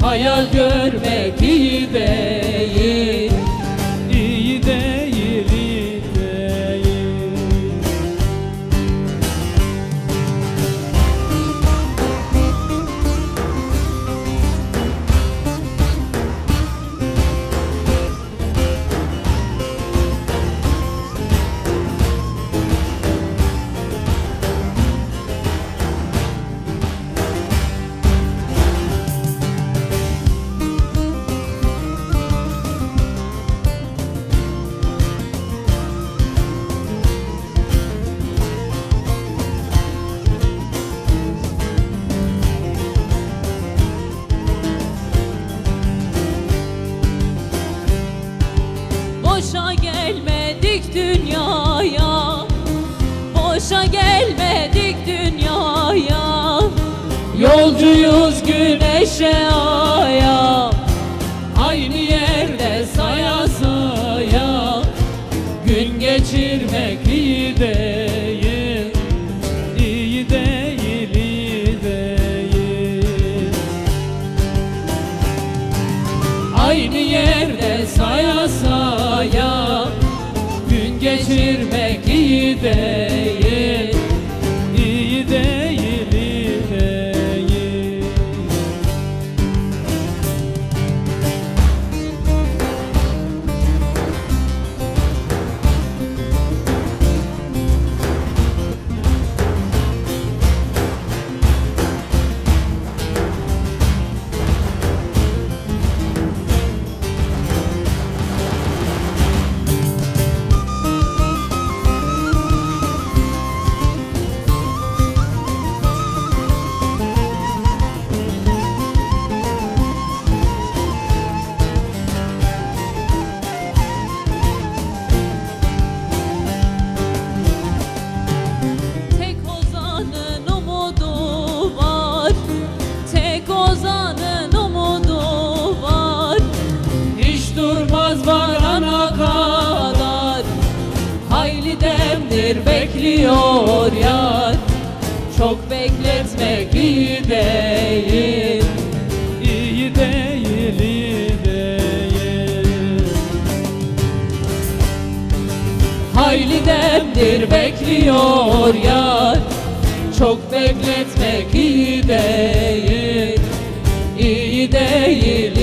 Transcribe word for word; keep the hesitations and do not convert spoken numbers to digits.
hayal görmek iyi değil. İyi değil, iyi değil. Boşa gelmedik dünyaya, boşa gelmedik dünyaya. Yolcuyuz güneşe aya, aynı yerde saya saya. Gün geçirmek iyi değil, İyi değil, iyi değil. aynı yerde saya saya. Gün geçirmek iyi değil. İyi değil, iyi değil. Tek ozanın umudu var, tek ozanın umudu var. Hiç durmaz varana kadar, hayli demdir bekliyor yar. Çok bekletmek iyi değil. İyi değil, iyi değil. Hayli demdir bekliyor yar. Çok bekletmek iyi değil. İyi değil.